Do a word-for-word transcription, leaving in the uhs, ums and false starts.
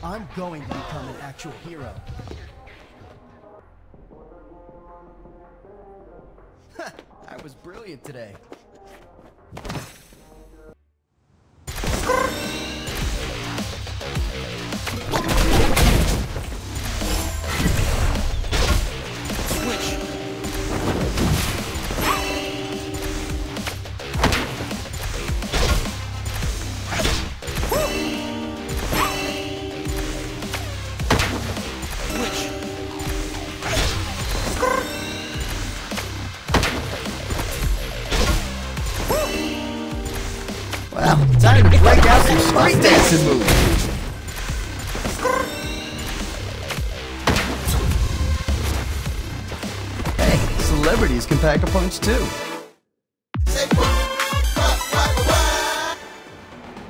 I'm going to become an actual hero. I was brilliant today. Well, time to break out some street dancing moves. Hey, celebrities can pack a punch too.